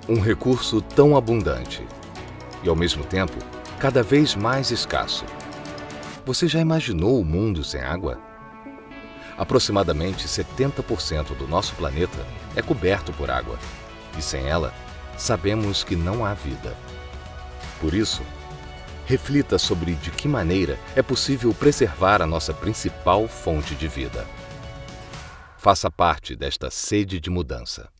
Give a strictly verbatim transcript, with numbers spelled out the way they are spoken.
Um recurso tão abundante e, ao mesmo tempo, cada vez mais escasso. Você já imaginou o mundo sem água? Aproximadamente setenta por cento do nosso planeta é coberto por água, e sem ela, sabemos que não há vida. Por isso, reflita sobre de que maneira é possível preservar a nossa principal fonte de vida. Faça parte desta sede de mudança.